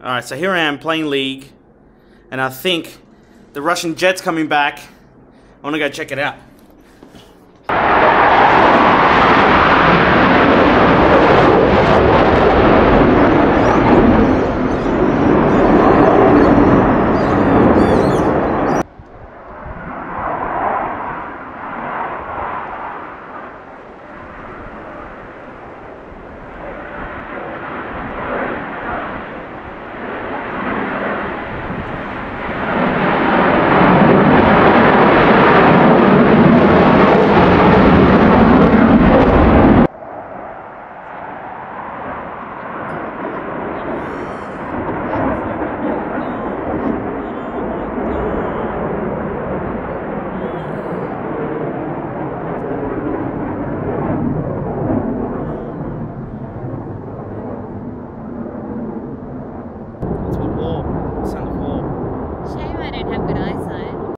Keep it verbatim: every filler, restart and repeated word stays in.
Alright, so here I am playing League, and I think the Russian jet's coming back. I want to go check it out.